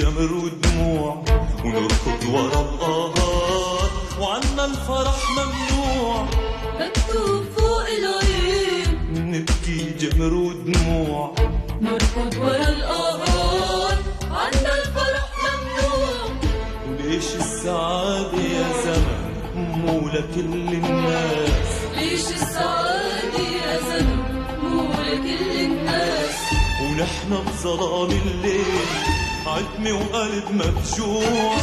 جمر ودموع ونركض ورا القهار وعنا الفرح ممنوع مكتوب فوق العين نبكي جمر ودموع نركض ورا القهار عنا الفرح ممنوع. ليش السعادة يا زمن مو لكل الناس؟ ليش السعادة يا زمن مو لكل الناس؟ ونحن بظلام الليل عتمة وقلب مفجوع.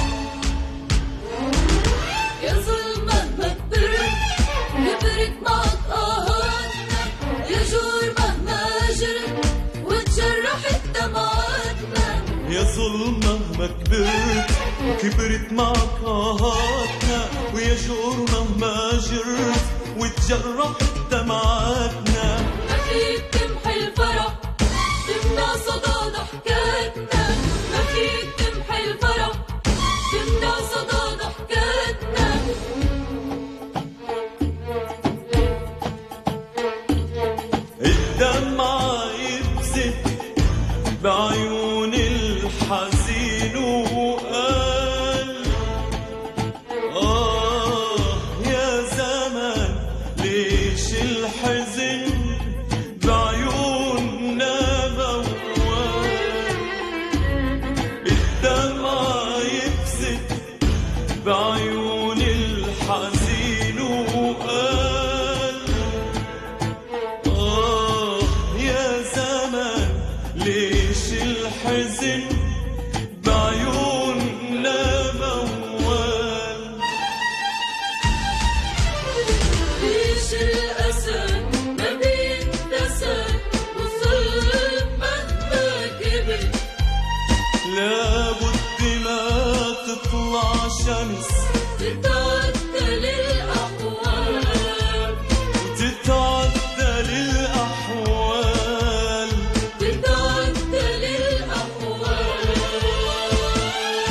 يا ظلمة مهما كبرت معك قهاتنا، يا جور مهما جرت وتجرحت دمعاتنا. يا ظلم مهما كبرت معك قهاتنا، ويا جور مهما جرت وتجرحت دمعاتنا. ما فيك تمحي الفرح تمنع صدى ضحكاتنا، ما فيك تمحي الفرح تمنع صدى ضحكاتنا. الدمعة يبزت بعيون الحزين وقال يا زمان ليش الحزن بعيوننا موال. الدمعة يبزت بعيون الحزين وقال يا زمان ليش الحزن بعيوننا موال. ليش الأسد ما بيتنسى والظلم مهما كبر؟ لابد ما تطلع شمس تتعدل الأحوال، تتعدل الأحوال. تتعدل الأحوال.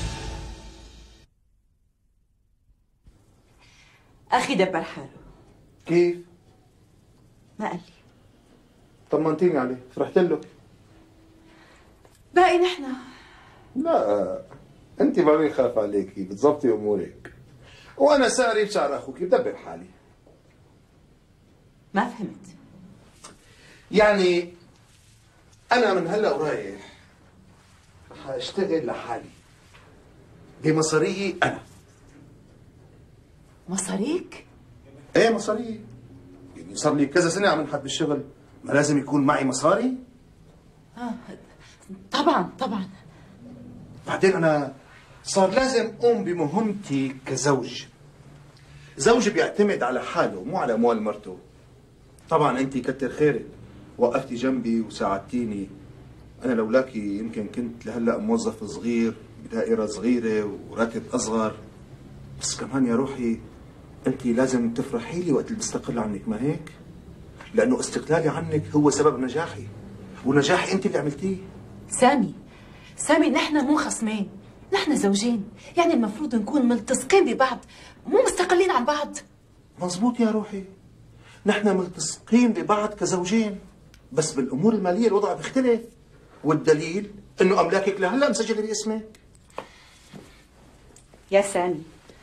أخي دبر حاله. كيف؟ ما قال لي. طمنتيني عليه، فرحت له. باقي نحن. لا انت ما بيخاف عليكي، بتظبطي امورك، وانا ساري بشعر اخوك بدبر حالي. ما فهمت. يعني انا من هلا ورايح رح اشتغل لحالي بمصاريي انا. مصاريك؟ ايه مصاريي، يعني صار لي كذا سنه عم انحط بالشغل، ما لازم يكون معي مصاري؟ طبعا طبعا. بعدين انا صار لازم اقوم بمهمتي كزوج. زوج بيعتمد على حاله مو على اموال مرته. طبعا انت كتر خيرك وقفتي جنبي وساعدتيني. انا لولاكي يمكن كنت لهلا موظف صغير بدائره صغيره وراتب اصغر. بس كمان يا روحي انت لازم تفرحي لي وقت اللي بستقل عنك، ما هيك؟ لانه استقلالي عنك هو سبب نجاحي، ونجاحي انت اللي عملتيه. سامي نحن مو خصمين، نحن زوجين، يعني المفروض نكون ملتصقين ببعض مو مستقلين عن بعض. مزبوط يا روحي، نحن ملتصقين ببعض كزوجين، بس بالامور الماليه الوضع بيختلف. والدليل انه املاكك لهلا مسجله باسمك. يا سامي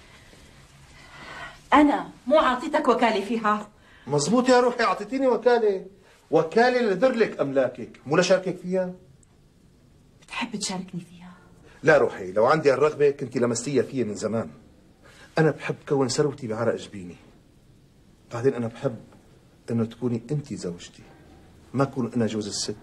أنا مو عاطيتك وكالة فيها. مزبوط يا روحي، اعطيتيني وكاله لدرلك املاكك مو لشاركك فيها. بتحب تشاركني فيها؟ لا روحي، لو عندي الرغبه كنت لمستيها فيها من زمان. انا بحب كون ثروتي بعرق جبيني. بعدين انا بحب انه تكوني انت زوجتي، ما اكون انا جوز الست.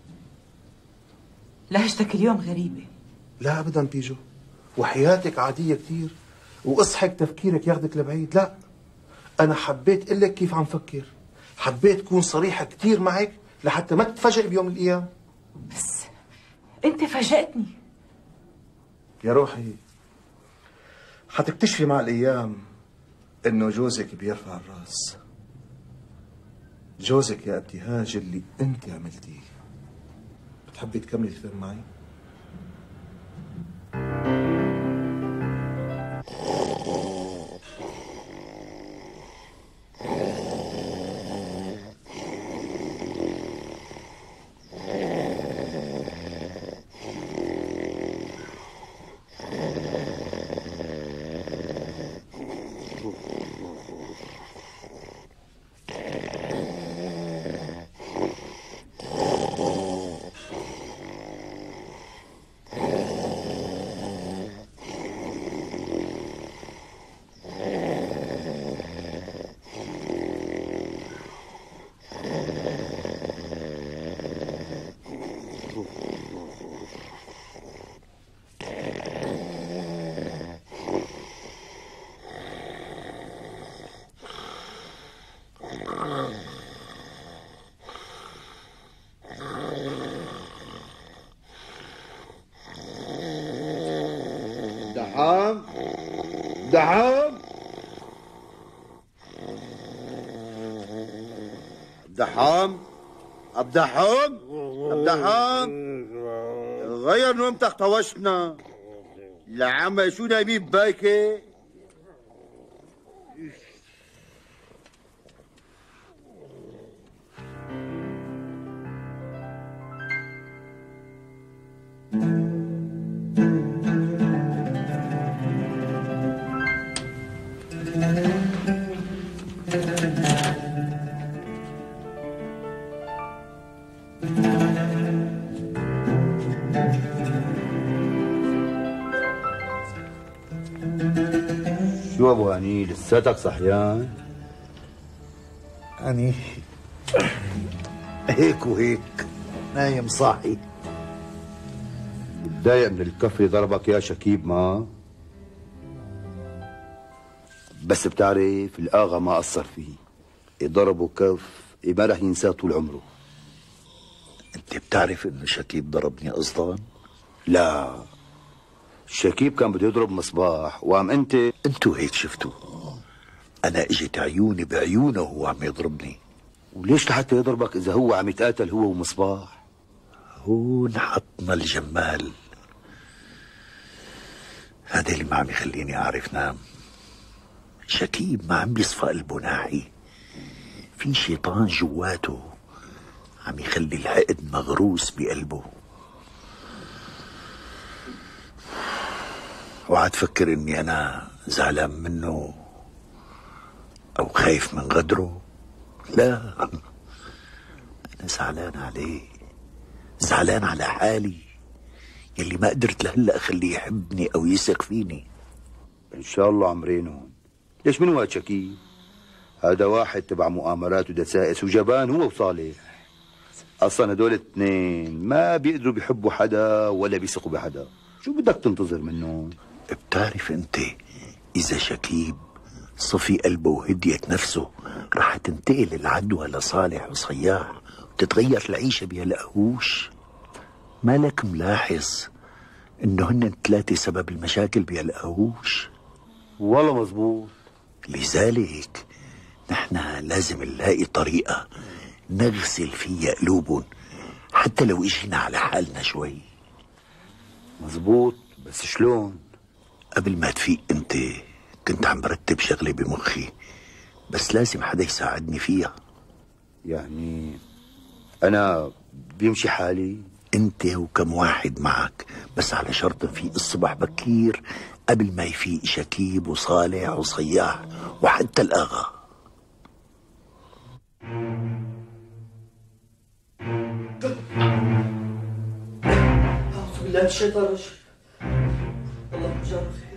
لهجتك اليوم غريبة. لا ابدا بيجو، وحياتك عاديه كثير، واصحك تفكيرك ياخذك لبعيد. لا انا حبيت اقول لك كيف عم فكر، حبيت اكون صريحه كثير معك لحتى ما تتفاجئ بيوم من الايام. بس انت فاجأتني يا روحي. حتكتشفي مع الايام انه جوزك بيرفع الراس. جوزك يا ابتهاج اللي انت عملتيه. بتحبي تكملي الفيلم معي؟ دحام دحام عبد دحام عبد دحام غير نومتك طوشنا لعم شو نايمين ببايكة. شو ابو هني لساتك صحيان؟ أني هيك وهيك نايم صاحي. متضايق من الكفي ضربك يا شكيب ما؟ بس بتعرف الآغا ما قصر فيه، ضربه كف ما رح ينساه طول عمره. أنت بتعرف إنه شكيب ضربني قصدا؟ لا، شكيب كان بده يضرب مصباح وعم انتوا هيك شفتوا. أنا إجت عيوني بعيونه وهو عم يضربني. وليش لحتى يضربك إذا هو عم يتقاتل هو ومصباح؟ هون حطنا الجمال. هذا اللي ما عم يخليني أعرف نام. شكيب ما عم بيصفى قلبه ناحي، في شيطان جواته عم يخلي الحقد مغروس بقلبه. وعاد فكر اني انا زعلان منه او خايف من غدره. لا، انا زعلان عليه، زعلان على حالي يلي ما قدرت لهلا اخليه يحبني او يثق فيني. ان شاء الله عمرينهم. ليش من وقت شكيب؟ هذا واحد تبع مؤامرات ودسائس وجبان هو وصالح. اصلا هدول الاثنين ما بيقدروا بيحبوا حدا ولا بيثقوا بحدا. شو بدك تنتظر منهم؟ بتعرف انت اذا شكيب صفي قلبه وهديت نفسه رح تنتقل العدوى لصالح وصياح وتتغير العيشة بهالقهوش. مالك ملاحظ انه هن ثلاثة سبب المشاكل بهالقهوش؟ والله مزبوط. لذلك نحن لازم نلاقي طريقة نغسل فيها قلوبهم حتى لو اجينا على حالنا شوي. مزبوط، بس شلون؟ قبل ما تفيق انت كنت عم برتب شغلة بمخي، بس لازم حدا يساعدني فيها. يعني أنا بيمشي حالي؟ انت وكم واحد معك، بس على شرط نفيق الصبح بكير قبل ما يفيق شكيب وصالح وصياح وحتى الآغا. أعوذ بالله من الشيطان الرجيم. اللهم اجعله خير.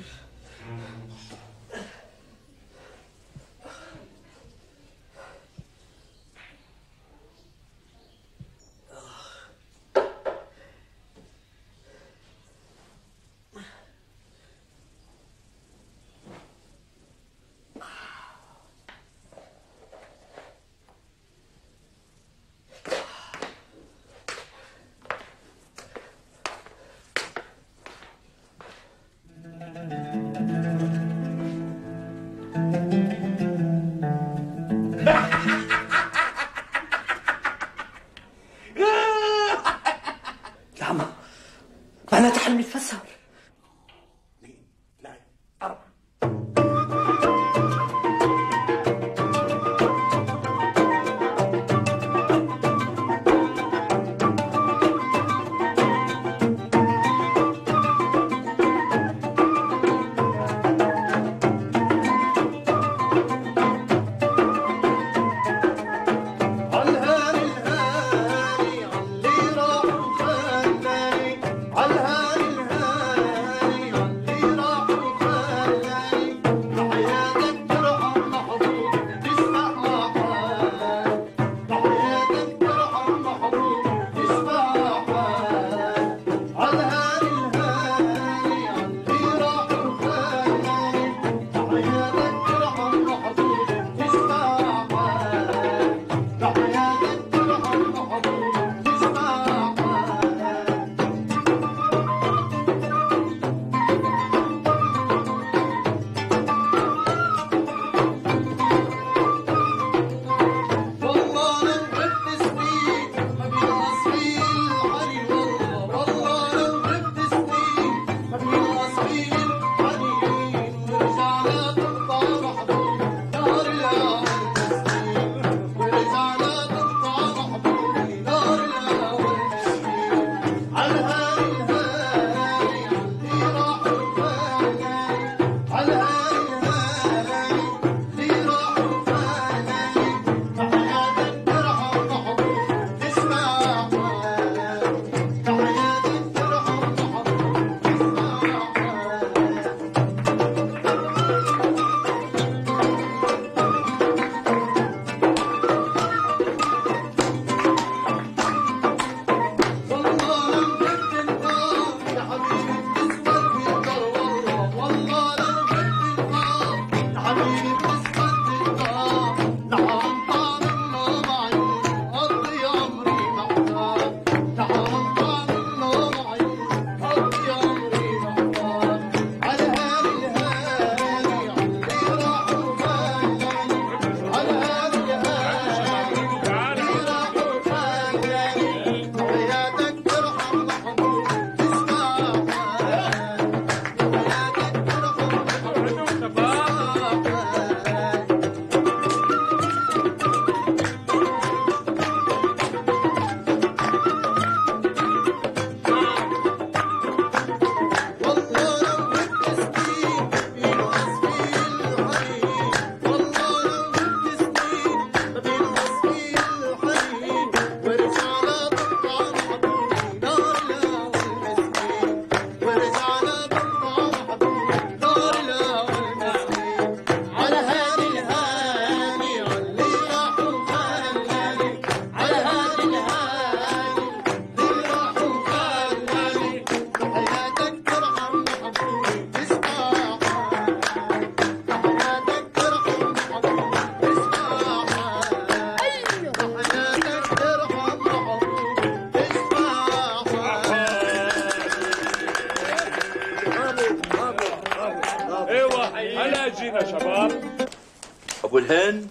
هلا جينا شباب. ابو الهند،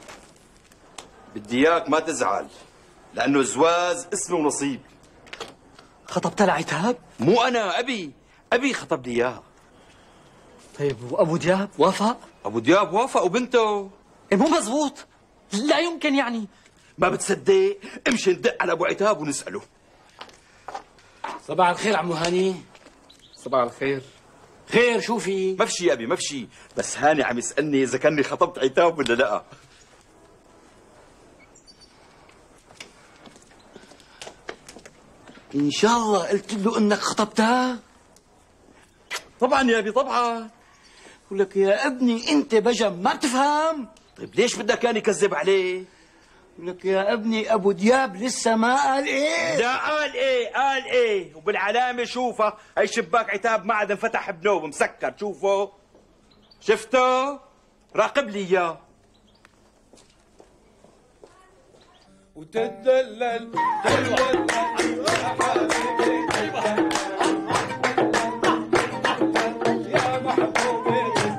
بدي اياك ما تزعل، لانه الزواج اسمه ونصيب. خطبت لعتاب؟ مو انا، ابي خطب لي اياها. طيب وابو دياب وافق؟ ابو دياب وافق وبنته. إيه مو مزبوط، لا يمكن يعني. ما بتصدق؟ امشي ندق على ابو عتاب ونساله. صباح الخير عمو هاني. صباح الخير. خير شو في؟ ما في شيء ابي، ما في شيء، بس هاني عم يسالني اذا كاني خطبت عتاب ولا لا. ان شاء الله قلت له انك خطبتها؟ طبعا يا ابي طبعا. ولك يا ابني انت بجم ما بتفهم. طيب ليش بدك كان يكذب عليه؟ لك يا ابني ابو دياب لسه ما قال ايه. لا قال ايه وبالعلامه شوفها، هي شباك عتاب ما عاد انفتح بنوب مسكر، شوفه شفته؟ راقب لي اياه. وتدلل تدلل يا حبيبي يا محبوبي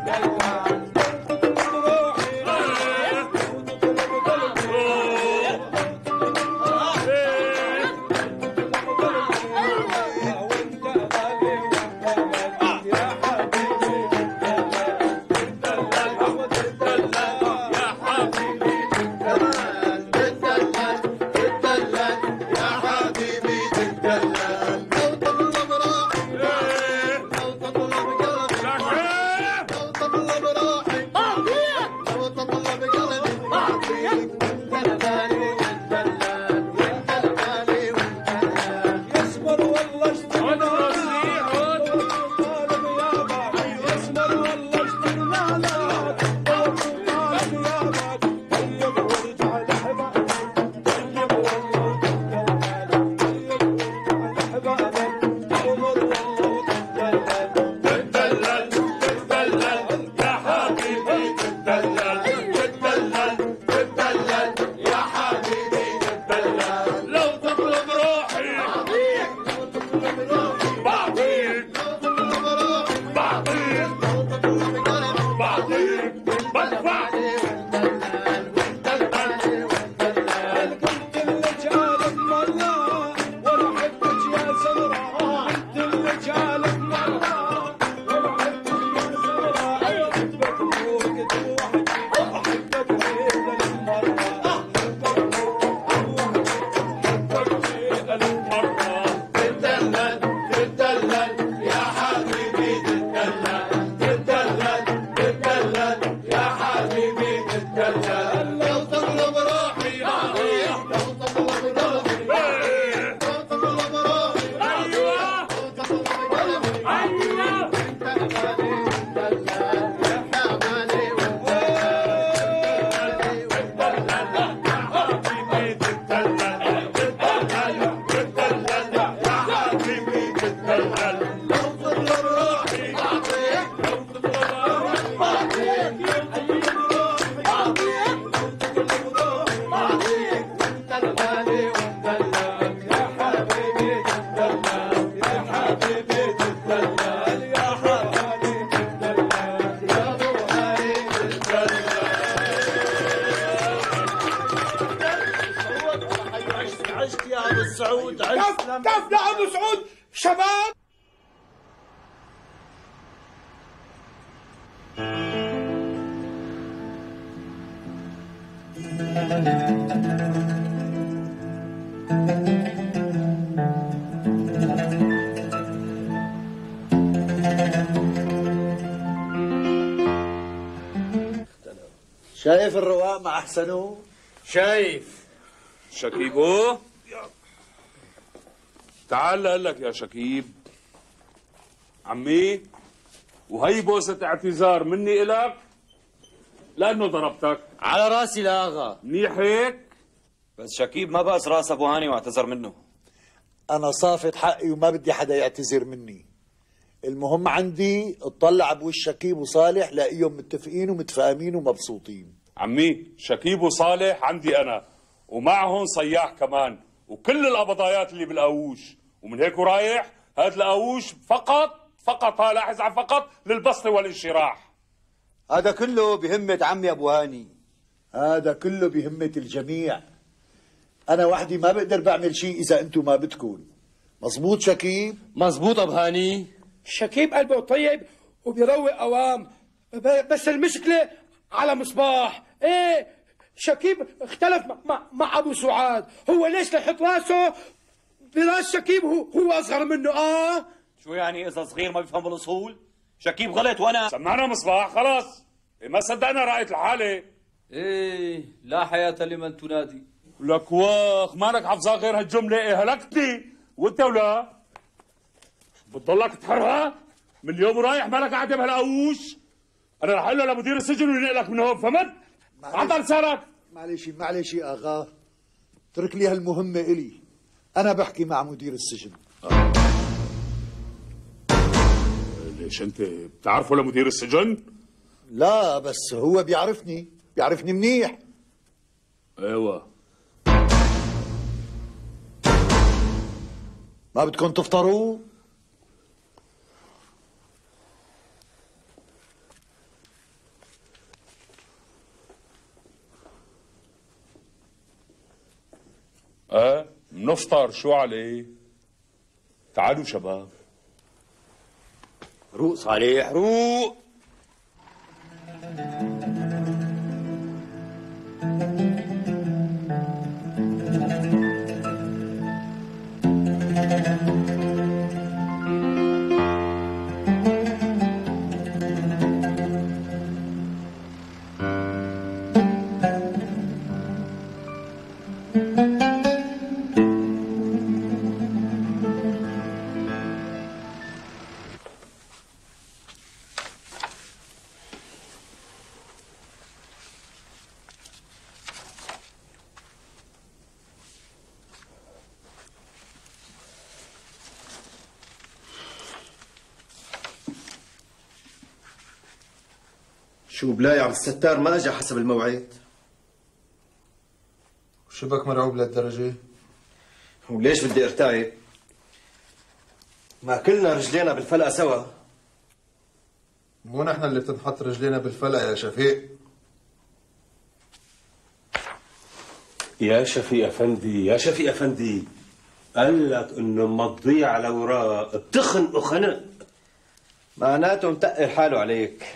كيف يا ابو سعود شباب؟ شايف الرواق مع احسنه؟ شايف شكيبو؟ تعال لك يا شكيب عمي، وهي بوسة اعتذار مني إلك لأنه ضربتك. على راسي لاغا. منيح هيك؟ بس شكيب ما بأس راس أبو هاني واعتذر منه. أنا صافت حقي وما بدي حدا يعتذر مني. المهم عندي اطلع بوش شكيب وصالح لاقيهم متفقين ومتفاهمين ومبسوطين. عمي شكيب وصالح عندي أنا ومعهم صياح كمان وكل القبضايات اللي بالقاووش، ومن هيك ورايح هذا القاووش فقط لاحظ على فقط للبسط والانشراح. هذا كله بهمة عمي أبو هاني. هذا كله بهمة الجميع. أنا وحدي ما بقدر بعمل شيء إذا أنتم ما بدكم. مزبوط شكيب؟ مزبوط أبو هاني. شكيب قلبه طيب وبيروق أوام، بس المشكلة على مصباح. إيه شكيب اختلف مع أبو سعاد. هو ليش يحط راسه براس شكيب هو أصغر منه؟ شو يعني إذا صغير ما بيفهم بالأصول؟ شكيب غلط وأنا سمعنا مصباح خلاص. ما صدقنا رأيت الحالة. ايه لا حياة لمن تنادي. لك واخ مالك حافظها غير هالجملة. إيه هلكتني وانت ولا بتضلك تحرها من اليوم ورايح مالك قاعد بهالقوش. انا رح اقول له لمدير السجن وينقلك من هون، فهمت؟ عطل لسانك. معلش يا اغا، اترك لي هالمهمة الي، انا بحكي مع مدير السجن. ليش انت بتعرفه لمدير السجن؟ لا بس هو بيعرفني منيح. ايوه. ما بدكم تفطروا؟ نفطر. شو عليه؟ تعالوا شباب. روق صالح روق. شو بلاي عم الستار ما اجى حسب الموعد؟ شبك مرعوب لهالدرجة؟ وليش بدي ارتعب؟ ما كلنا رجلينا بالفلقة سوا. مو نحن اللي بتنحط رجلينا بالفلقة يا شفيق. يا شفيق افندي قال لك انه مضيع على اوراق بتخنق وخنق. معناته متقل حاله عليك.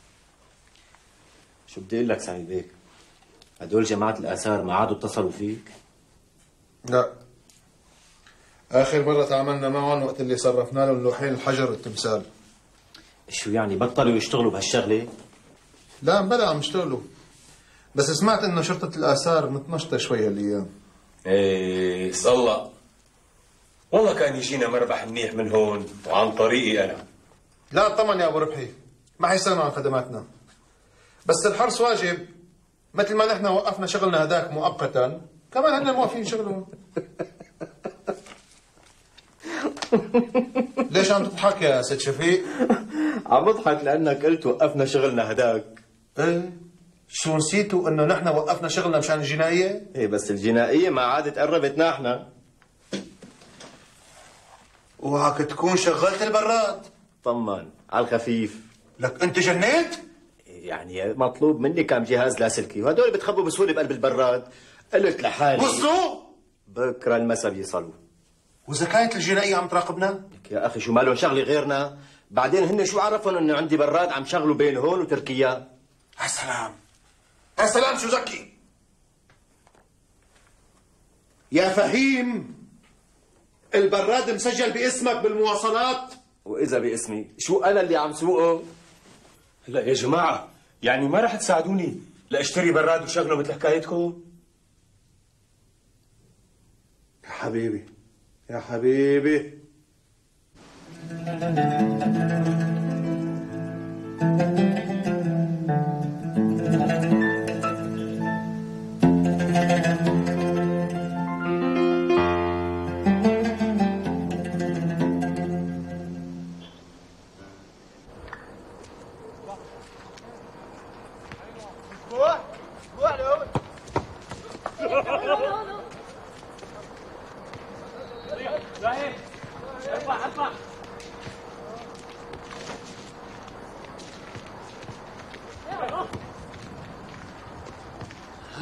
شو بدي اقول لك سعيد بيك؟ هدول جماعة الآثار ما عادوا اتصلوا فيك؟ لا، آخر مرة تعاملنا معهم وقت اللي صرفنا لهم لوحين الحجر والتمثال. شو يعني بطلوا يشتغلوا بهالشغلة؟ لا بلا عم يشتغلوا، بس سمعت انه شرطة الآثار متنشطة شوي هالأيام. ايه صلى والله كان يجينا مربح منيح من هون وعن طريقي انا. لا طبعا يا ابو ربحي، ما حيستغنوا عن خدماتنا، بس الحرص واجب. مثل ما نحن وقفنا شغلنا هداك مؤقتا، كمان هن موقفين شغلهم. ليش عم تضحك يا ست شفيق؟ عم بضحك لانك قلت وقفنا شغلنا هداك. ايه شو نسيتوا انه نحن وقفنا شغلنا مشان الجنائية؟ ايه بس الجنائية ما عادت قربت نحن. وهاك تكون شغلت البراد. طمن على الخفيف. لك انت جنيت؟ يعني مطلوب مني كم جهاز لاسلكي وهدول بتخبوا بسهوله بقلب البراد. قلت لحالي وصلوا؟ بكره المسا بيصلوا. واذا كانت الجنائيه عم تراقبنا؟ لك يا اخي شو مالهم شغله غيرنا؟ بعدين هن شو عرفهم انه عندي براد عم شغلوا بين هون وتركيا؟ يا سلام يا سلام شو ذكي يا فهيم. البراد مسجل باسمك بالمواصلات. واذا باسمي شو انا اللي عم سوقه؟ لا يا جماعة يعني ما رح تساعدوني لاشتري براد وشغله مثل حكايتكم؟ يا حبيبي يا حبيبي.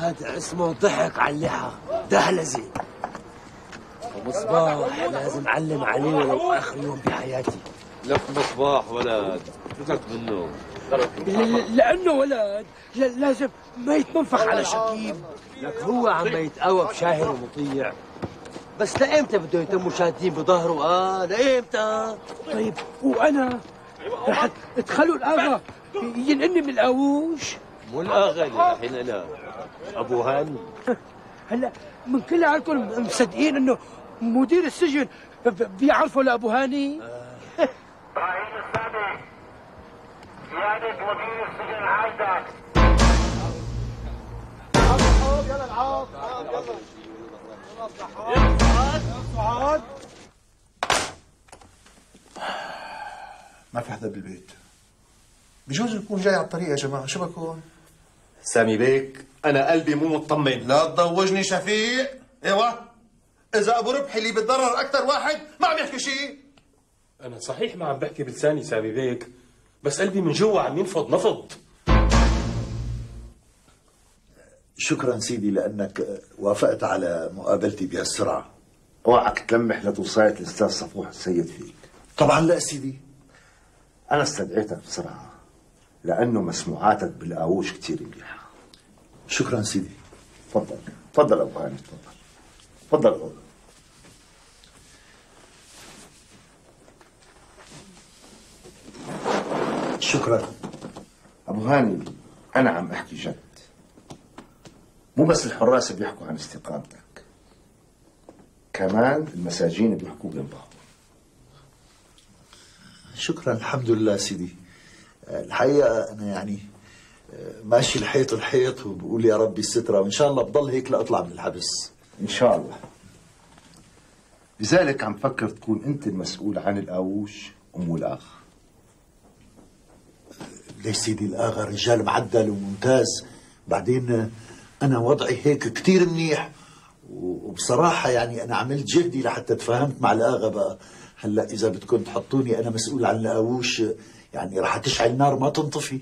هذا اسمه ضحك على اللحى، دهلزي. ومصباح لازم اعلم عليه ولو اخر يوم بحياتي. لك مصباح ولد، فكك منه. لانه ولد لازم ما يتنفخ على شكيب. لك هو عم يتقوى بشاهر ومطيع، بس لإمتى بده يتموا شادين بظهره؟ لإمتى؟ طيب وانا رح ادخلوا الاغا ينقلني من القاووش؟ مو الاغا اللي رح ينقلها، ابو هاني. هلا من كل عالكم مصدقين انه مدير السجن بيعرفوا لابو هاني؟ ابراهيم السابق، قيادة مدير السجن عايزك. يلا العاب يلا ما في حدا بالبيت. بجوز يكون جاي على الطريق يا جماعه، شو بكون؟ سامي بيك انا قلبي مو مطمن. لا تضوجني شفيق. ايوه اذا ابو ربحي اللي بتضرر اكثر واحد ما عم يحكي شيء. انا صحيح ما عم بحكي بلساني سامي بيك، بس قلبي من جوا عم ينفض نفض. شكرا سيدي لانك وافقت على مقابلتي بهالسرعه. اوعك تلمح لتوصية الاستاذ صفوح السيد فيك. طبعا لا سيدي، انا استدعيتك بسرعه لانه مسموعاتك بالقاووش كثير منيحه. شكرا سيدي. تفضل تفضل ابو هاني، تفضل تفضل. شكرا ابو هاني، انا عم احكي جد. مو بس الحراس بيحكوا عن استقامتك، كمان المساجين بيحكوا بين بعض. شكرا. الحمد لله سيدي. الحقيقه انا يعني ماشي الحيط الحيط وبقول يا ربي الستره، وان شاء الله بضل هيك لاطلع من الحبس ان شاء الله. لذلك عم فكر تكون انت المسؤول عن القاووش ومو الاغا. ليش سيدي؟ الاغا رجال معدل وممتاز، بعدين انا وضعي هيك كثير منيح، وبصراحه يعني انا عملت جهدي لحتى تفاهمت مع الاغا. بقى هلا اذا بدكم تحطوني انا مسؤول عن القاووش يعني رح تشعل نار ما تنطفي.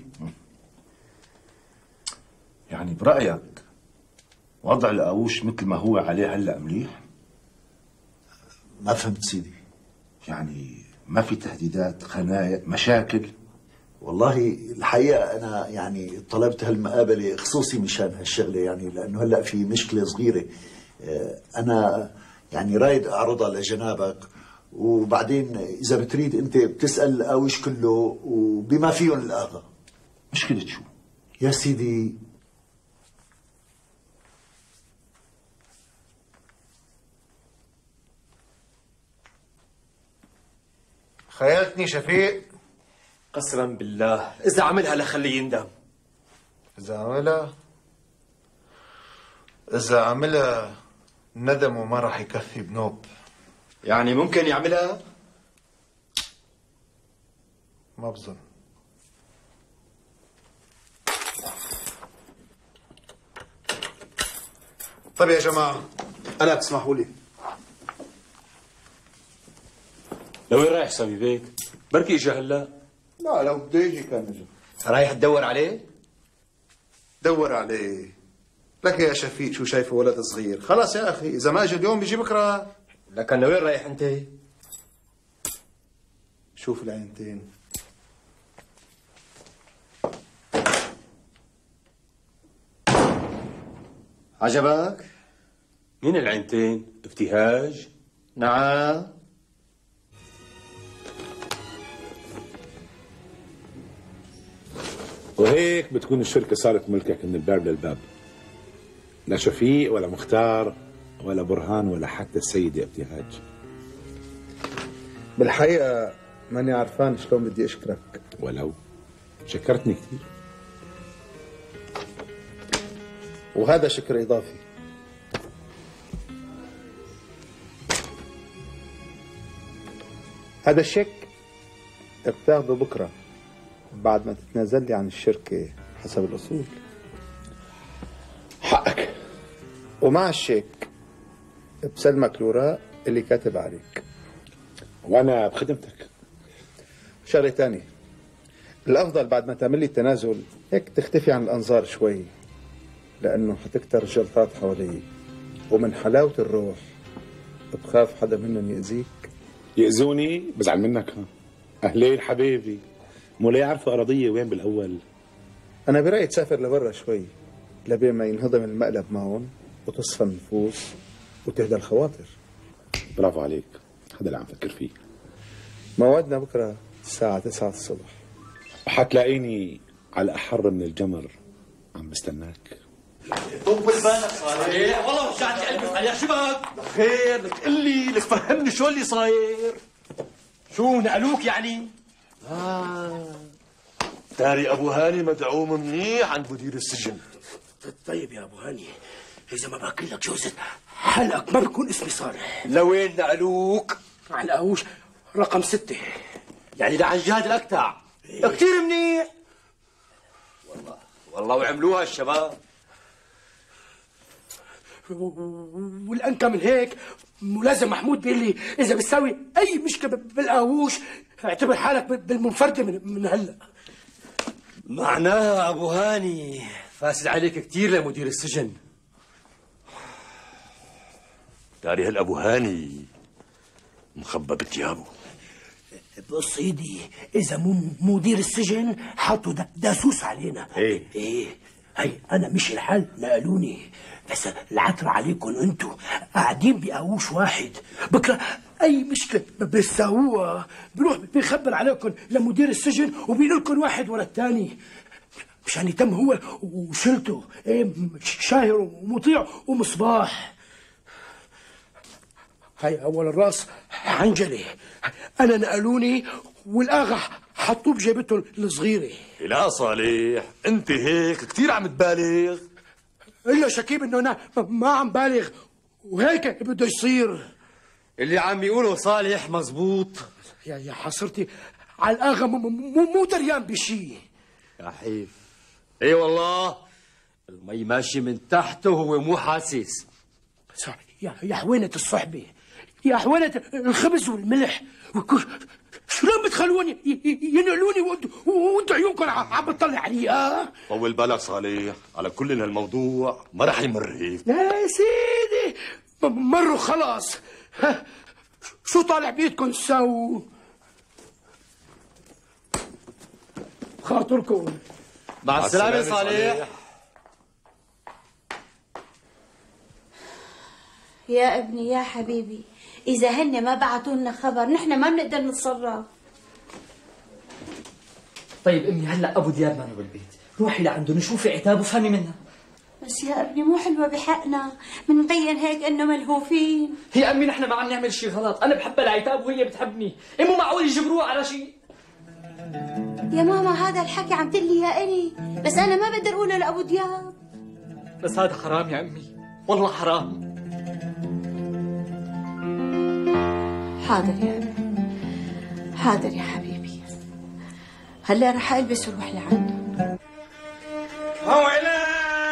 يعني برايك وضع القاووش مثل ما هو عليه هلا مليح؟ ما فهمت سيدي. يعني ما في تهديدات، خناق، مشاكل؟ والله الحقيقه انا يعني طلبت هالمقابله خصوصي مشان هالشغله، يعني لانه هلا في مشكله صغيره انا يعني رايد اعرضها لجنابك، وبعدين اذا بتريد انت بتسال القاووش كله وبما فيهم الاغا. مشكله شو؟ يا سيدي خيالتني شفيق. قسما بالله اذا عملها لخليه يندم. اذا عملها ندمه ما راح يكفي بنوب. يعني ممكن يعملها؟ ما بظن. طيب يا جماعه انا بتسمحوا لي. لوين رايح سامي بيك؟ بركي اجا هلا؟ لا لو بده يجي كان اجى. رايح تدور عليه؟ دور عليه لك يا شفيق، شو شايفه ولد صغير؟ خلاص يا اخي اذا ما اجى اليوم بيجي بكره. لكن لوين رايح انت؟ شوف العينتين. عجبك؟ مين العينتين؟ ابتهاج؟ نعم. وهيك بتكون الشركة صارت ملكك من الباب للباب. لا شفيق ولا مختار ولا برهان ولا حتى السيدة ابتهاج. بالحقيقة ماني عرفان شلون بدي اشكرك. ولو شكرتني كثير. وهذا شكر اضافي. هذا الشيك بتاخده بكره بعد ما تتنازل لي عن الشركة حسب الأصول. حقك. ومع الشيك بسلمك الوراق اللي كاتب عليك. وأنا بخدمتك. شغلة تانية، الأفضل بعد ما تعمل لي التنازل هيك تختفي عن الأنظار شوي، لأنه حتكتر جلطات حوالي، ومن حلاوة الروح بخاف حدا منهم يأذيك. يأذوني بزعل منك. ها أهلين حبيبي، مو لا يعرفوا أراضية وين بالأول. أنا برأيي تسافر لبرا شوي لبين ما ينهضم المقلب معهم وتصفى النفوس وتهدى الخواطر. برافو عليك، هذا اللي عم فكر فيه. موعدنا بكرة الساعة 9 الصبح، وحتلاقيني على أحر من الجمر عم بستناك. طول بالك صالح، والله رجعت قلبي صالح. شو بك؟ خير، لك قل لي، لك فهمني شو اللي صاير. شو نقلوك يعني؟ تاري ابو هاني مدعوم منيح عند مدير السجن. طيب يا ابو هاني، اذا ما باكل لك جوزة حلقك ما بكون اسمي صالح. لوين نقلوك؟ على قهوش رقم 6. يعني لعن جهاد الاكتع. كثير منيح والله وعملوها الشباب. والانكى من هيك ملازم محمود بيقول لي اذا بتساوي اي مشكله بالقهوش اعتبر حالك بالمنفرده من هلا. معناها ابو هاني فاسد عليك كثير لمدير السجن. تاري هالابو هاني مخبى بثيابه. بص سيدي، اذا مو مدير السجن حطوا داسوس علينا. ايه هي انا مش الحل، نقلوني بس العترة عليكم انتوا قاعدين بقاوش واحد. بكره اي مشكله بتساووها بروح بيخبر عليكم لمدير السجن وبيقول لكم واحد ورا الثاني مشان يتم هو وشلته. ايه شاهر ومطيع ومصباح. هاي اول الراس حنجلي، انا نقلوني والاغا حطوه بجيبته الصغيره. لا صالح، انت هيك كثير عم تبالغ. الا شكيب انه انا ما عم بالغ وهيك بده يصير. اللي عم يقوله صالح مزبوط. يا حصرتي على الاغا مو دريان بشي. يا حيف. اي والله المي ماشي من تحته وهو مو حاسس. يا حوينة الصحبة، يا حوينة الخبز والملح، شلون بتخلوني ينقلوني وانتوا عيونكم عم بتطلع علي؟ طول بالك صالح، على كل هالموضوع ما رح يمر هيك. يا سيدي مروا خلاص. شو طالع بيدكم تساووا؟ خاطركم. مع السلامة صالح. يا ابني يا حبيبي، إذا هن ما بعتوا لنا خبر نحن ما بنقدر نتصرف. طيب امي، هلا ابو دياب ما بالبيت، روحي لعنده نشوفي عتاب وفهمي منها. بس يا ابني مو حلوة بحقنا، منبين هيك انه ملهوفين. هي امي نحن ما عم نعمل شيء غلط، انا بحبها العتاب وهي بتحبني، مو معقول يجبروها على شيء. يا ماما هذا الحكي عم تقلي يا الي، بس انا ما بقدر اقوله لابو دياب. بس هذا حرام يا امي، والله حرام. حاضر يا ابني، حاضر يا حبيبي، هلا رح البس وروح لعنده. هولا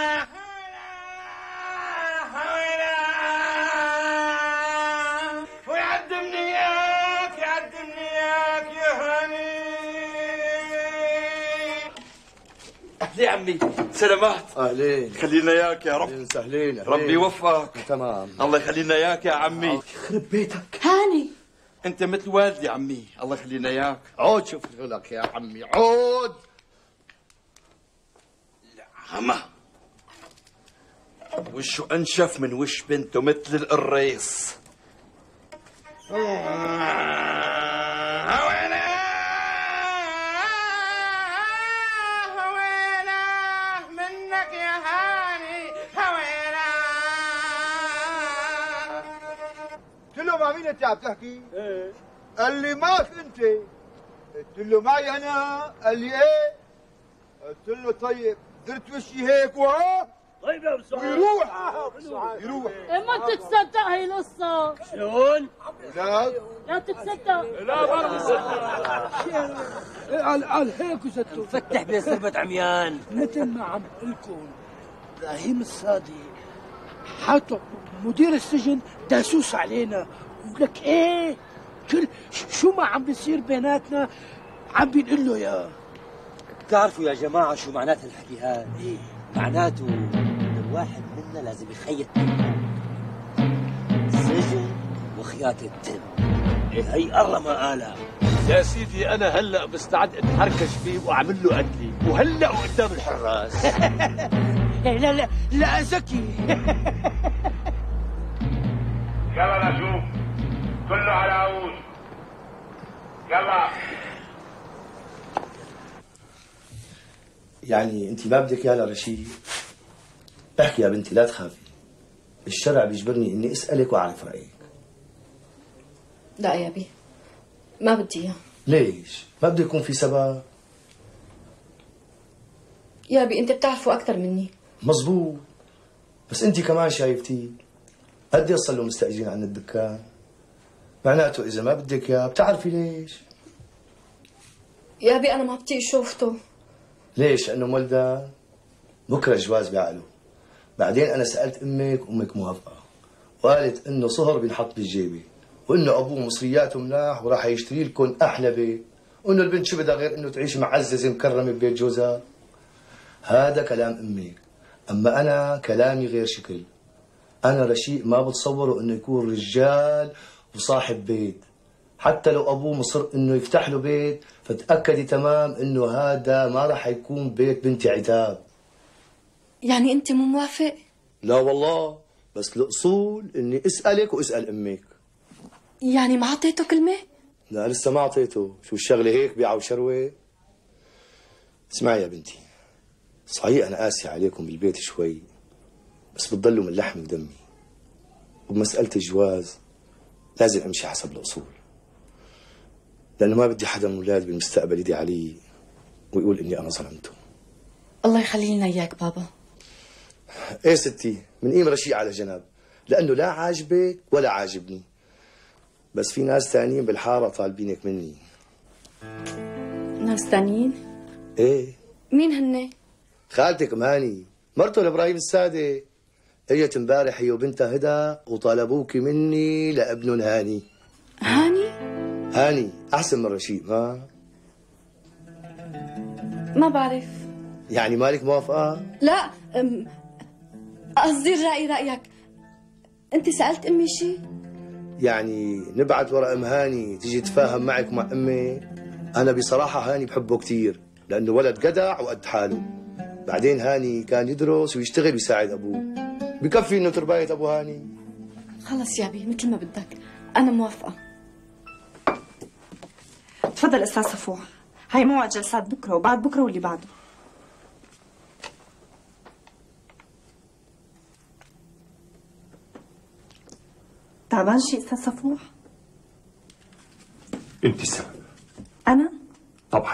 ويعدمني اياك، يعدمني اياك يا هاني. اهلين عمي، سلامات. اهلين، خلينا اياك يا رب. سهلين، ربي يوفقك. تمام، الله يخلينا اياك يا عمي. يخرب بيتك هاني، انت مثل والدي عمي، الله يخلينا اياك. عود شوف لك يا عمي، عود. عمى وشه انشف من وش بنته مثل القريص. منك يا هاني، هوينا. قلت له مع مين انت عم تحكي؟ قال لي معك انت. قلت له معي انا؟ قال لي ايه؟ قلت له طيب، درت وشي هيك وها؟ طيب يا ابو يروح ما تتصدق هي القصة. شلون؟ لا تتصدق. لا ما بصدق. قال هيك وزتوا فتح بين سربة عميان. مثل ما عم لكم ابراهيم الصادق حاطوا مدير السجن داسوس علينا، ولك ايه شو ما عم بيصير بيناتنا عم بنقول له يا. بتعرفوا يا جماعة شو معنات الحكي هذا؟ معناته واحد منا لازم يخيط سجن وخياطة دم. هي الله ما قالها. يا سيدي انا هلا مستعد اتحركش فيه واعمل له قتلي وهلا قدام الحراس. لا لا لا زكي. يلا نشوف كله على عود. يلا. يعني انت ما بدك يا رشيد؟ احكي يا بنتي لا تخافي. الشرع بيجبرني اني اسالك واعرف رايك. لا يا بي ما بدي اياه. ليش؟ ما بده يكون في سبب؟ يا بي انت بتعرفه اكثر مني. مزبوط، بس انت كمان شايفتي قد ايش صار له مستاجرين عن الدكان. معناته اذا ما بدك اياه بتعرفي ليش؟ يا بي انا ما بطيق شوفته. ليش؟ لانه مولدان بكره الجواز بعقله. بعدين انا سالت امك موافقه، وقالت انه صهر بينحط بالجيبه، وانه ابوه مصرياته مناح وراح يشتري لكم احلى بيت، وانه البنت شو بدها غير انه تعيش معززه مكرمه ببيت جوزها. هذا كلام امك، اما انا كلامي غير شكل. انا رشيق ما بتصوره انه يكون رجال وصاحب بيت، حتى لو ابوه مصر انه يفتح له بيت فتاكدي تمام انه هذا ما راح يكون بيت بنتي عتاب. يعني انت مو موافق؟ لا والله، بس الاصول اني اسالك واسال امك. يعني ما اعطيته كلمه؟ لا لسه ما اعطيته. شو الشغله هيك بيعه وشروه؟ اسمعي يا بنتي، صحيح انا قاسي عليكم بالبيت شوي، بس بتضلوا من لحم ودمي، وبمساله الجواز لازم امشي حسب الاصول، لانه ما بدي حدا من اولادي بالمستقبل يدي علي ويقول اني انا ظلمته. الله يخلي لنا اياك بابا. ايه ستي، من قيم رشيق على جنب، لانه لا عاجبك ولا عاجبني، بس في ناس ثانيين بالحاره طالبينك مني. ناس ثانيين؟ ايه. مين هن؟ خالتك مهاني مرته لابراهيم السادة، اجت امبارح هي وبنتها هدى وطلبوك مني لابنهم هاني. هاني احسن من رشيد ما بعرف. يعني مالك موافقه؟ لا قصدي رايك. انت سالت امي شيء؟ يعني نبعت ورا ام هاني تيجي تفاهم معك مع امي؟ انا بصراحه هاني بحبه كثير لانه ولد جدع وقد حاله. بعدين هاني كان يدرس ويشتغل ويساعد ابوه، بكفي انه تربايه ابو هاني. خلص يا بي مثل ما بدك، انا موافقه. تفضل استاذ صفوح، هاي موعد جلسات بكره وبعد بكره واللي بعده. تعبان شيء استاذ صفوح؟ انت السبب. انا؟ طبعا.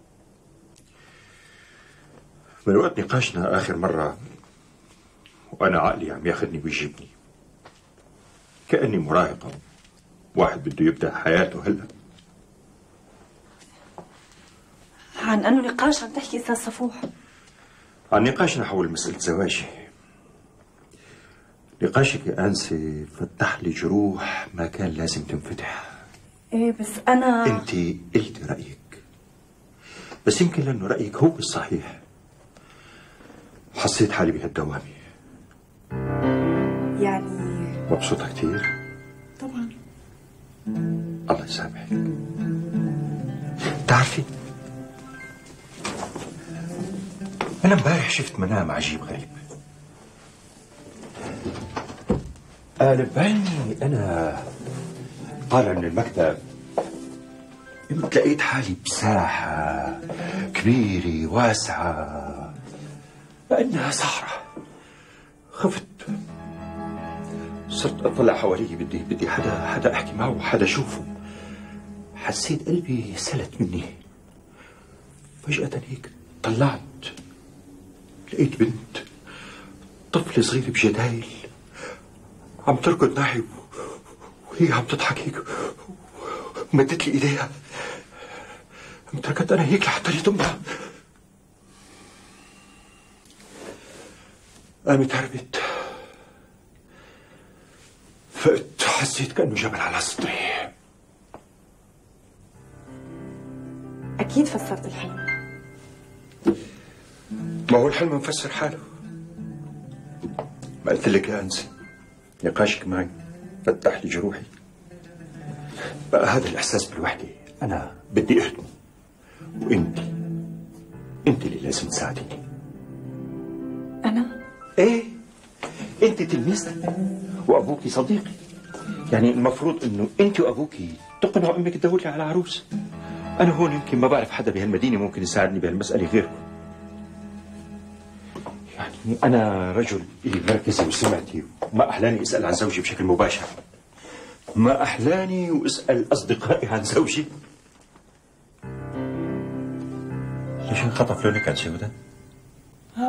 من وقت نقاشنا اخر مره وانا عقلي عم ياخذني ويجيبني، كاني مراهقه، واحد بده يبدا حياته هلا. عن انه نقاش عم تحكي استاذ صفوح؟ عن نقاشنا حول مساله زواجي. نقاشك يا انسه فتح لي جروح ما كان لازم تنفتح. ايه بس انا انت قلتي رايك، بس يمكن لانه رايك هو الصحيح حسيت حالي بهالدوامه. يعني مبسوطه كثير؟ طبعا. الله يسامحك. بتعرفي انا امبارح شفت منام عجيب غريب. قال باني انا طالع من المكتب، قمت لقيت حالي بساحة كبيرة واسعة كأنها صحراء. خفت، صرت أطلع حوالي، بدي حدا أحكي معه، حدا أشوفه. حسيت قلبي سلت مني. فجأة هيك طلعت لقيت بنت، طفل صغير بجدايل عم تركض ناحي وهي عم تضحك هيك ومدت لي ايديها. تركت انا هيك لحتى يضمها. قامت هربت. فقت حسيت كأنه جبل على صدري. اكيد فسرت الحلم. ما هو الحلم مفسر حاله. ما قلت لك يا أنسي، نقاشك معي فتح لي جروحي. بقى هذا الإحساس بالوحدة أنا بدي أهدمه، وأنت اللي لازم تساعديني. أنا؟ إيه، أنت تلميذتي وأبوكي صديقي، يعني المفروض إنه أنت وأبوكي تقنعوا أمك تدور لي على عروس. أنا هون يمكن ما بعرف حدا بهالمدينة ممكن يساعدني بهالمسألة غيركم. يعني أنا رجل إلي مركزي وسمعتي، وما أحلاني أسأل عن زوجي بشكل مباشر. ما أحلاني وأسأل أصدقائي عن زوجي. ليش انخطف لونك عن سودة؟ ها؟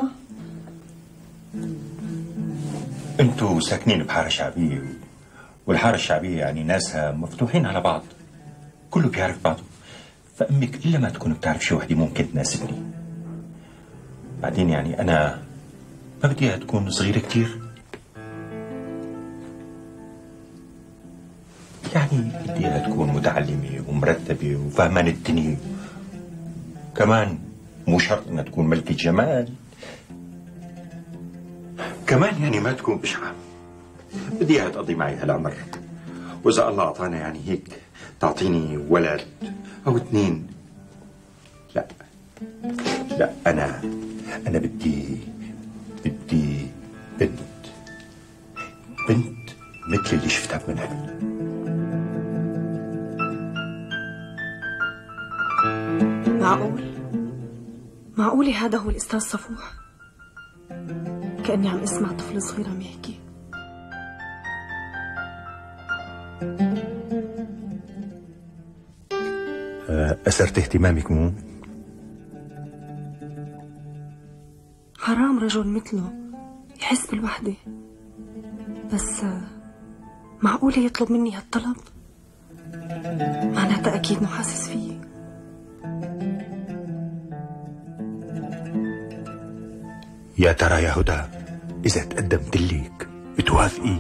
أنتوا ساكنين بحارة شعبية، والحارة الشعبية يعني ناسها مفتوحين على بعض، كله بيعرف بعضه، فأمك إلا ما تكون بتعرف شي وحدة ممكن تناسبني. بعدين يعني أنا ما بدي اياها تكون صغيرة كتير، يعني بدي اياها تكون متعلمة ومرتبة وفهمان الدنيا، كمان مو شرط انها تكون ملكة جمال، كمان يعني ما تكون بشعة. بدي اياها تقضي معي هالعمر، واذا الله اعطانا يعني هيك تعطيني ولد او اثنين. لا انا بدي بنت مثل اللي شفتها بمنهل. معقول هذا هو الأستاذ صفوح؟ كأني عم اسمع طفل صغير عم يحكي. أثرت اهتمامك مو؟ حرام رجل مثله يحس بالوحدة، بس معقولة يطلب مني هالطلب؟ معناتها أكيد مو حاسس فيي. يا ترى يا هدى إذا تقدمت لك بتوافقي؟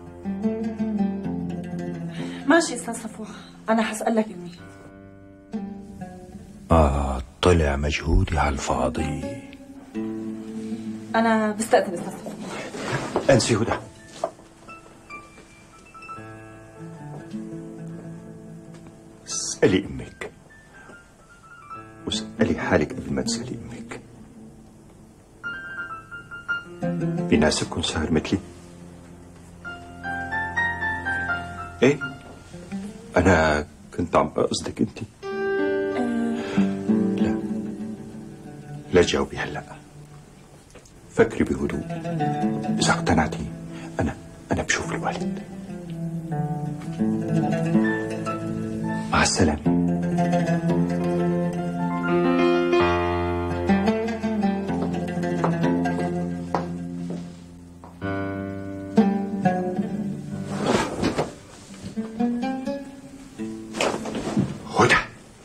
ماشي أستاذ صفوح، أنا حسألك أمي. طلع مجهودي على الفاضي. أنا بستأذن أستاذ صفوح. أنسي هدى، اسألي أمك واسألي حالك قبل ما تسألي أمك. بيناسبكم سهر مثلي؟ ايه؟ أنا كنت عم قصدك أنت. لا تجاوبي هلا، فكري بهدوء. إذا اقتنعتي أنا بشوف الوالد. مع السلامة. هدى،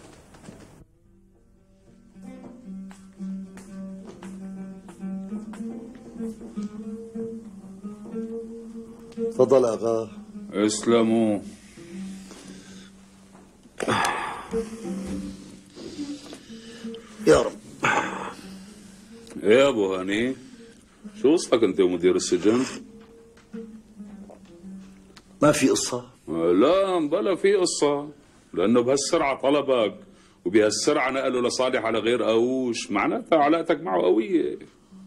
تفضل أغا. اسلموا. يا رب. ايه يا ابو هاني، شو قصتك انت ومدير السجن؟ ما في قصة؟ لا بلا في قصة، لأنه بهالسرعة طلبك وبهالسرعة نقله لصالح على غير قوش، معناتها علاقتك معه قوية.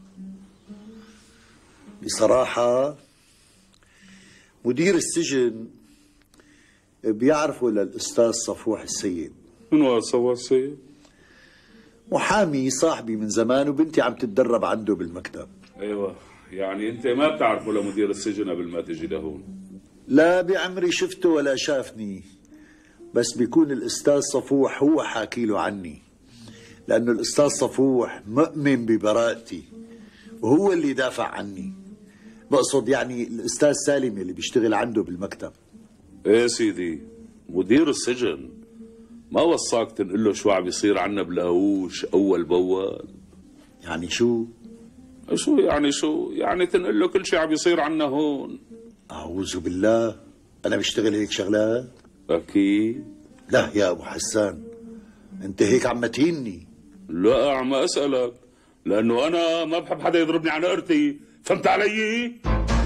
بصراحة مدير السجن بيعرفوا للأستاذ صفوح السيد. من هو صفوح السيد؟ محامي صاحبي من زمان، وبنتي عم تتدرب عنده بالمكتب. ايوه، يعني انت ما بتعرفه لمدير السجن قبل ما تجي لهون؟ لا بعمري شفته ولا شافني، بس بيكون الأستاذ صفوح هو حاكي له عني، لأنه الأستاذ صفوح مؤمن ببراءتي وهو اللي دافع عني. بقصد يعني الأستاذ سالم اللي بيشتغل عنده بالمكتب. ايه سيدي، مدير السجن ما وصاك تنقل له شو عم بيصير عنا بالقهوش أول بأول؟ يعني شو؟ شو يعني تنقل له كل شيء عم بيصير عنا هون. أعوذ بالله، أنا بشتغل هيك شغلات؟ أكيد. لا يا أبو حسان، أنت هيك عم تهيني. لا عم أسألك، لأنه أنا ما بحب حدا يضربني على قرتي، فهمت علي؟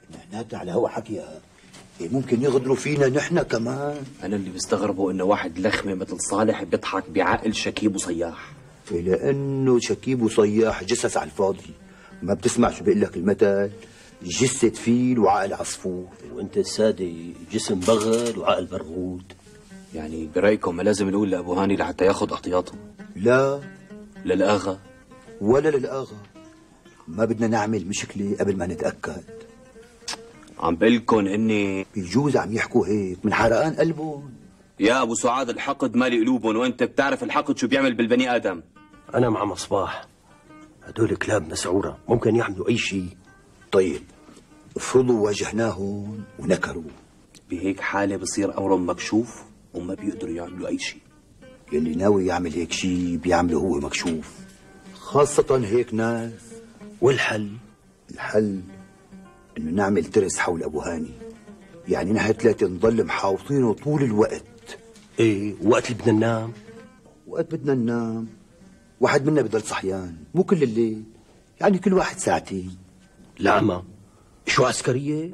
نحن على هوا حكيها ممكن يغدروا فينا نحن كمان. انا اللي بستغربه انه واحد لخمه مثل صالح بيضحك بعقل شكيب وصياح. لانه شكيب وصياح جثث على الفاضي. ما بتسمع شو بيقول لك المثل؟ جثة فيل وعقل عصفور. وانت السادة جسم بغل وعقل برغوث. يعني برايكم ما لازم نقول لابو هاني لحتى ياخذ احتياطه؟ لا للاغا ولا للاغا. ما بدنا نعمل مشكلة قبل ما نتأكد. عم بقلكن اني بيجوز عم يحكوا هيك من حرقان قلبهم. يا ابو سعاد الحقد مالي قلوبهم، وانت بتعرف الحقد شو بيعمل بالبني ادم. انا مع مصباح، هدول كلاب مسعورة ممكن يعملوا اي شيء. طيب افرضوا واجهناهم ونكروا، بهيك حالة بصير امرهم مكشوف وما بيقدروا يعملوا اي شيء. يلي ناوي يعمل هيك شيء بيعمله هو مكشوف، خاصة هيك ناس. والحل؟ الحل انه نعمل ترس حول ابو هاني، يعني نحن ثلاثة نضل محاوطينه طول الوقت. ايه وقت اللي بدنا ننام؟ وقت بدنا ننام واحد منا بضل صحيان، مو كل الليل، يعني كل واحد ساعتين. لعمة شو عسكرية؟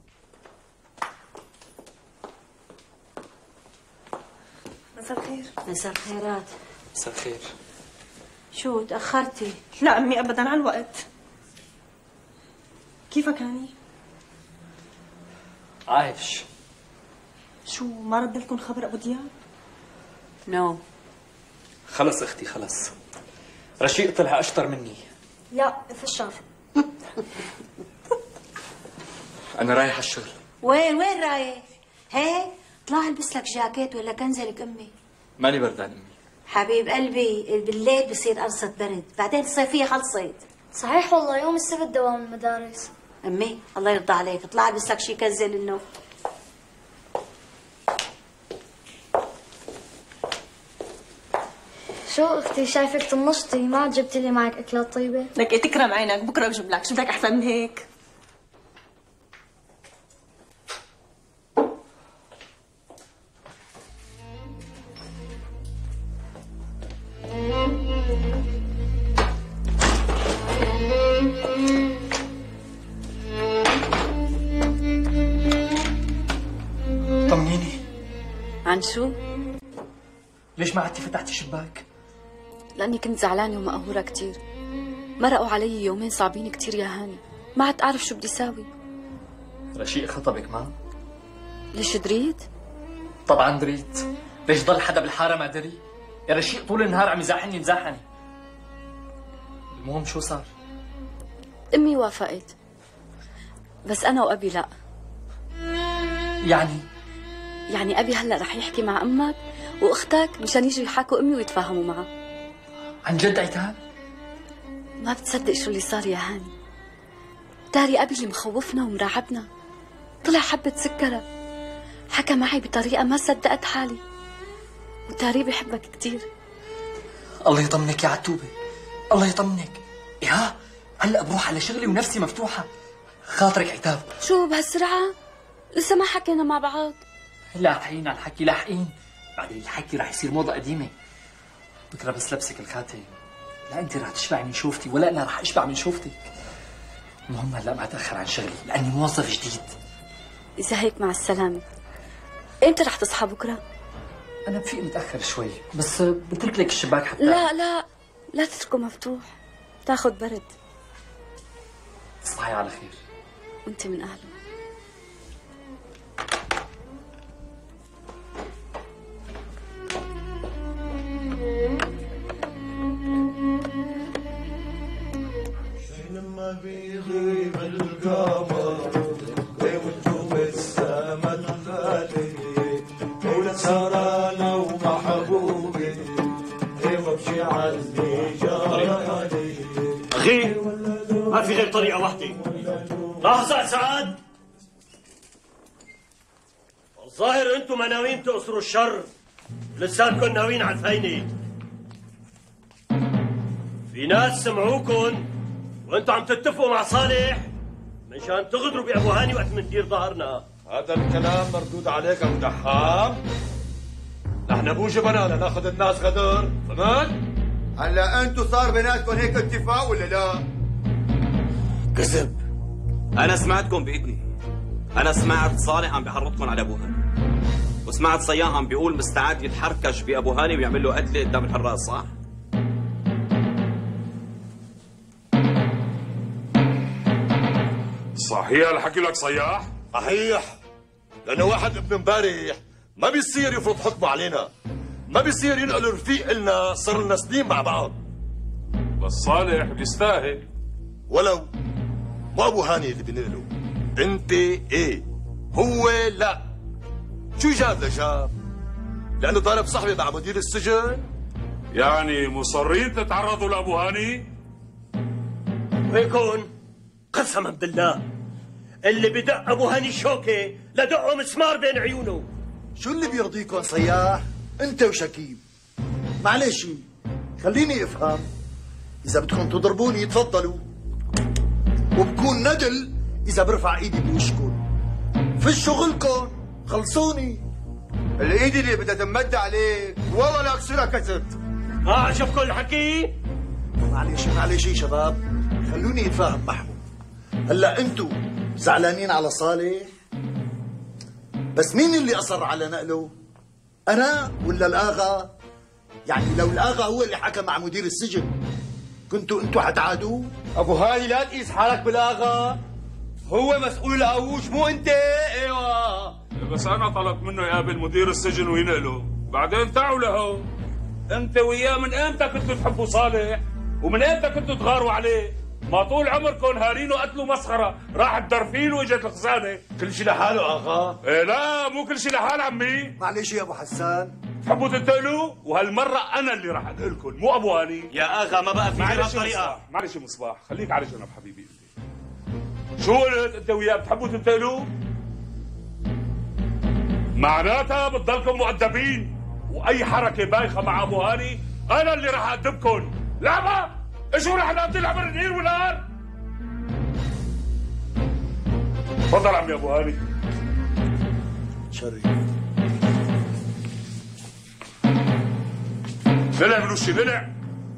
مساء الخير. مساء الخيرات. مساء الخير. شو تأخرتي؟ لا أمي أبدا على الوقت. كيفك هاني؟ عايش. شو ما رد لكم خبر أبو دياب؟ نو. خلص اختي خلص. رشيق طلع اشطر مني. لا فشر. انا رايح على الشغل. وين رايح؟ هيك طلع البس لك جاكيت ولا كنزلك امي. ماني بردان امي. حبيب قلبي بالليل بصير قرصة برد، بعدين الصيفية خلصت. صحيح والله يوم السبت دوام المدارس. امي الله يرضى عليك اطلع البس لك شي كنزل النوم. شو اختي شايفك طنشتي ما جبتي لي معك اكلات طيبه؟ لك إيه تكرم عينك بكره بجيب لك، شو بدك احسن من هيك؟ طمنيني. عن شو؟ ليش ما عدتي فتحتي الشباك؟ لأني كنت زعلانة ومقهورة كتير. مرقوا علي يومين صعبين كتير يا هاني، ما عاد أعرف شو بدي ساوي. رشيق خطبك ما؟ ليش دريت؟ طبعا دريت. ليش ضل حدا بالحارة ما دري؟ يا رشيق طول النهار عم يزاحني. المهم شو صار؟ أمي وافقت، بس أنا وأبي لا. يعني أبي هلأ رح يحكي مع أمك وأختك مشان يجوا يحاكوا أمي ويتفاهموا معها. عن جد عتاب؟ ما بتصدق شو اللي صار يا هاني. داري أبي اللي مخوفنا ومراعبنا طلع حبة سكرة، حكى معي بطريقة ما صدقت حالي، وتاري بحبك كتير. الله يطمنك يا عتوبة، الله يطمنك. يا هلأ بروح على شغلي ونفسي مفتوحة. خاطرك عتاب. شو بهالسرعة؟ لسه ما حكينا مع بعض. لاحقين على الحكي لاحقين. بعدين الحكي رح يصير موضة قديمة. بكره بس لبسك الخاتم لا انت رح تشبع من شوفتي ولا انا رح اشبع من شوفتك. المهم هلا ما اتاخر عن شغلي لاني موظف جديد. اذا هيك مع السلامة. امتى رح تصحى بكره؟ انا بفيق متاخر شوي بس بترك لك الشباك حتى. لا تتركه مفتوح، تاخذ برد. تصبحي على خير. وانت من اهله. لما بيغيب القمر وانتم بالسما الغالي ولا سهرانة ومحبوبي وابشي عني جاري. أخي ما في غير طريقة واحدة. لحظة سعاد، الظاهر انتم ما ناويين تقصروا الشر، لساتكم ناويين على الفاينة. في ناس سمعوكم وانتم عم تتفقوا مع صالح مشان تغدروا بأبو هاني وقت مندير ظهرنا. هذا الكلام مردود عليك ابو دحام. نحن مو جبنا لناخذ الناس غدر، فهمت؟ هلا انتم صار بيناتكم هيك اتفاق ولا لا؟ كذب. انا سمعتكم باذني. أنا سمعت صالح عم بحرضكم على أبو هاني، وسمعت صيان عم بيقول مستعد يتحركش بأبو هاني ويعمل له قتلة قدام الحراس، صح؟ صحيح الحكي لك صياح؟ صحيح، لأنه واحد ابن امبارح ما بيصير يفرض حكمه علينا، ما بيصير ينقل رفيق إلنا، صار لنا سنين مع بعض. بس صالح بيستاهل. ولو ما أبو هاني اللي بنقله، أنت إيه؟ هو لا. شو جاب لجاب؟ لأنه ضارب صاحبي مع مدير السجن؟ يعني مصرين تتعرضوا لأبو هاني؟ ويكون قسما بالله اللي بدق ابو هاني الشوكه لدقه مسمار بين عيونه. شو اللي بيرضيكم صياح؟ انت وشكيب. معلش خليني افهم، اذا بدكم تضربوني تفضلوا، وبكون ندل اذا برفع ايدي بوشكم. في شغلكم خلصوني. الايد اللي بدها تمد عليك والله لا اكسرها كسرت. ما عجبكم الحكي؟ معلش شباب، خلوني اتفاهم معهم. هلا انتو زعلانين على صالح، بس مين اللي اصر على نقله؟ انا ولا الاغا؟ يعني لو الاغا هو اللي حكى مع مدير السجن كنتوا انتو حتعادوه؟ ابو هاني لا تقيس حالك بالاغا، هو مسؤول القاووش مو انت. ايوه بس انا طلبت منه يقابل مدير السجن وينقله، بعدين تعوا له. انت وياه من امتى كنتوا تحبوا صالح؟ ومن امتى كنتوا تغاروا عليه؟ ما طول عمركم هارين وقتلوا مسخره، راح الدرفيل واجت الخزانه. كل شيء لحاله اغا؟ ايه لا مو كل شيء لحال عمي. معلش يا ابو حسان، تحبوا تنتقلوا؟ وهالمره انا اللي راح انقلكم مو ابو هاني. يا اغا ما بقى في طريقه. معلش مصباح، خليك على جنب حبيبي. شو قلت انت وياه بتحبوا تنتقلوا؟ معناتها بتضلكم مؤدبين، واي حركه بايخه مع ابو هاني انا اللي راح اقدمكم. لعبه؟ شو راح نقضي العمر النهار والنهار؟ تفضل عمي ابو هاني. شريف للع من وشي للع.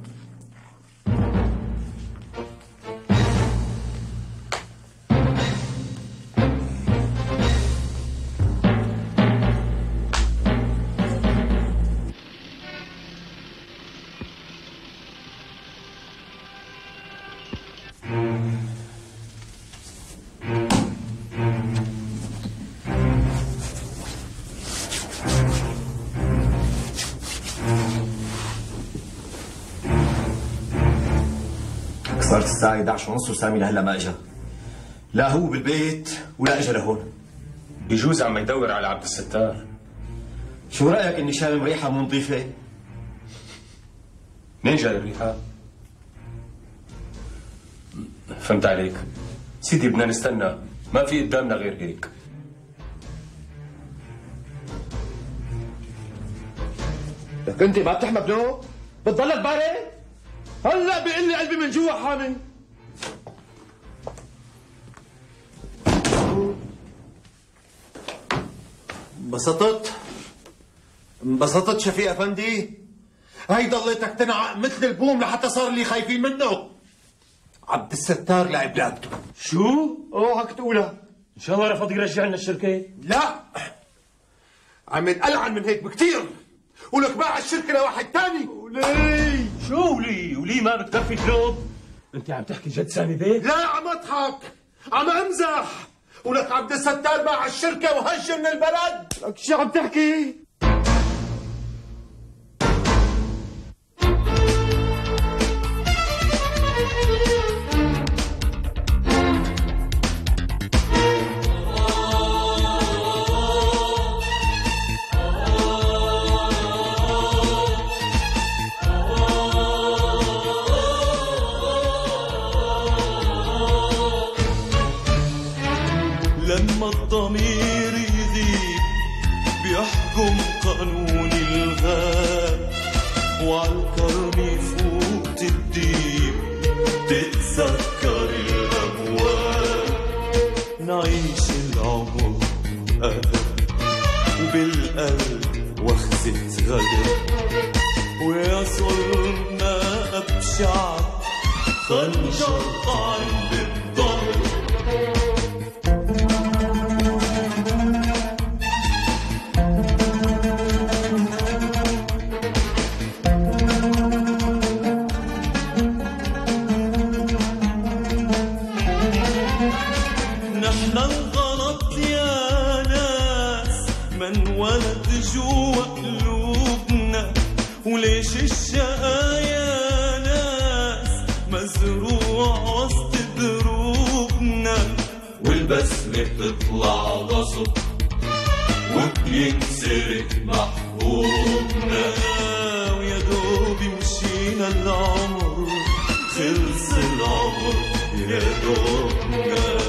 صارت الساعة 11:30 وسامي لهلا ما اجا. لا هو بالبيت ولا اجا لهون. بجوز عم يدور على عبد الستار. شو رأيك اني شامم ريحة مو نظيفة؟ منين جاي الريحة؟ فهمت عليك. سيدي بدنا نستنى، ما في قدامنا غير هيك. لك انت ما بتحمى بنوم؟ بتضلك بارد؟ هلا بيقول لي قلبي من جوا حامي. انبسطت شفيق افندي؟ هي ضليتك تنعق مثل البوم لحتى صار اللي خايفين منه. عبد الستار لعب لعبته. شو؟ اوعك تقولها. ان شاء الله رفض يرجع لنا الشركه. لا عمل ألعن من هيك بكتير، ولك باع الشركه لواحد ثاني. ولي شو ولي ما بتكفي كلوب؟ انت عم تحكي جد سامي بيه؟ لا عم اضحك، عم امزح. ولك عبد الستار باع الشركه وهج من البلد. لك شو عم تحكي؟ لما الضمير يذيب بيحكم قانون الغاب، وعالكرم يفوت الديب تتذكر الأبواب. نعيش العمر أدب وبالقلب وخزة غدر، ويا ظلمنا أبشع خنجر طعن بالضهر. ولد جوا قلوبنا، وليش الشقايا ناس مزروع وسط دروبنا، والبسمة بتطلع غصب وبينسرق محبوبنا، ويا دوبي مشينا العمر خلص العمر يا دوبنا.